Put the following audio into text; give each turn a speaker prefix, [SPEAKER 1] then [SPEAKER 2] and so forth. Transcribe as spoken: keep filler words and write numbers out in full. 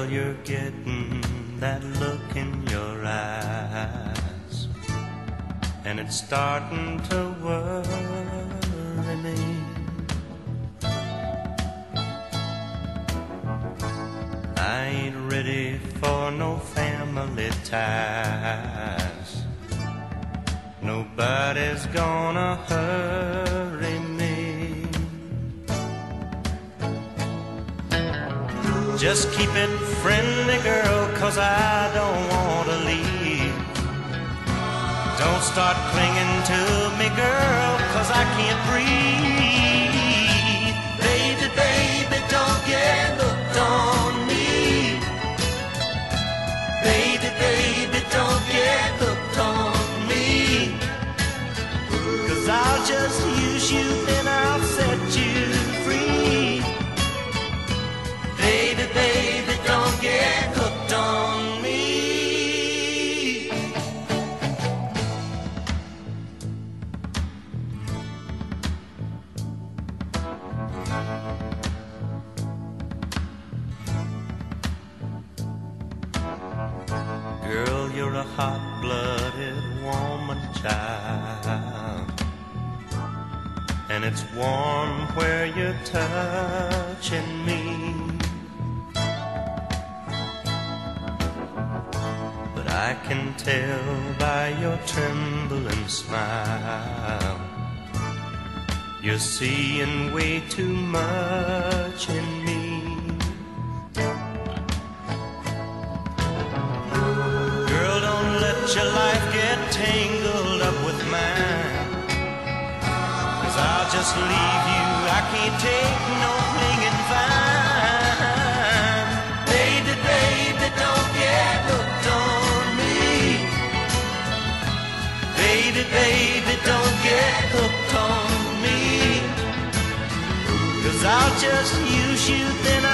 [SPEAKER 1] you're getting that look in your eyes, and it's starting to worry me. I ain't ready for no family ties. Nobody's gonna hurry me. Just keep it friendly, girl, 'cause I don't want to leave. Don't start clinging to me, girl, 'cause I can't breathe. Baby, baby, don't get hooked on me. Baby, baby, don't get hooked on me. 'Cause I'll just use you, then I'll set you free. Baby, baby, don't get hooked on me. Girl, you're a hot-blooded woman, child, and it's warm where you're touching me. But I can tell by your trembling smile, you're seeing way too much in me. Your life get tangled up with mine, 'cause I'll just leave you. I can't take no clinging vine. Baby, baby, don't get hooked on me. Baby, baby, don't get hooked on me. 'Cause I'll just use you, then